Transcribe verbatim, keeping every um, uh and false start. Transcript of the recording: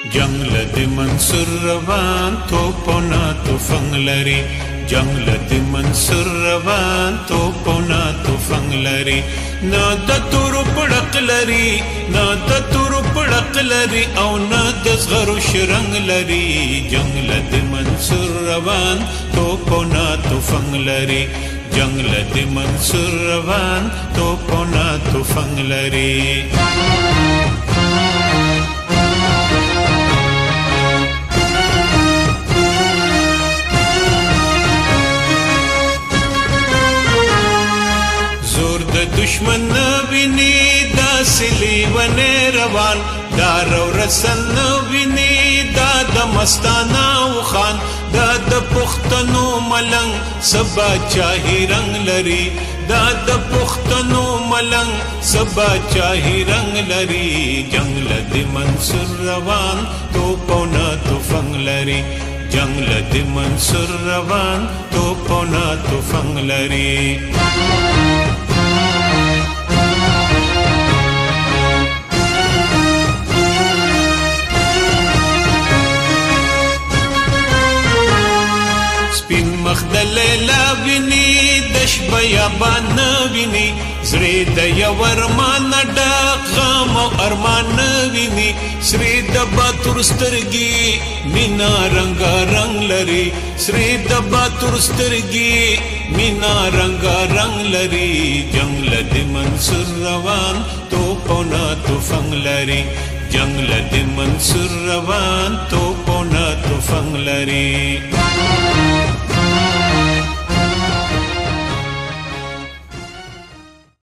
جنگ لدی منصور روان توپونا تفنگ لري جنگ لدی منصور روان توپونا تفنگ لري نا د تور پړق لري نا د تور پړق لري او نا د زغرو شرنګ لري جنگ لدی منصور روان توپونا تفنگ لري جنگ لدی منصور روان توپونا تفنگ لري دشمن ویني دا سلی ونه روان دا رو رسن ویني دا د مستانه او خان دا د پښتنو ملنګ سبا چاهي رنگ لري دا د پښتنو ملنګ سبا چاهي رنگ لري جنگ لدی منصور روان توپونا تفنگ لري جنگ لدی منصور روان توپونا تفنگ لري مخدل لا ویني دش بیابان ویني زری د یور مان ډک غم او ارمان ویني سری د باتور سترګي مینا رنگ رنگ لري سری د باتور سترګي مینا رنگ رنگ لري جنگ لدی منصور روان توپونا تفنگ لري جنگ لدی منصور روان توپونا تفنگ لري